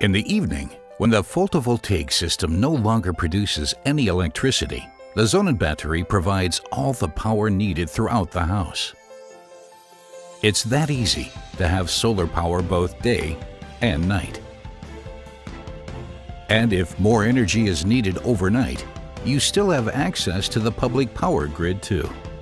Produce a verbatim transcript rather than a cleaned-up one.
In the evening, when the photovoltaic system no longer produces any electricity, the Zonin battery provides all the power needed throughout the house. It's that easy to have solar power both day and night. And if more energy is needed overnight, you still have access to the public power grid too.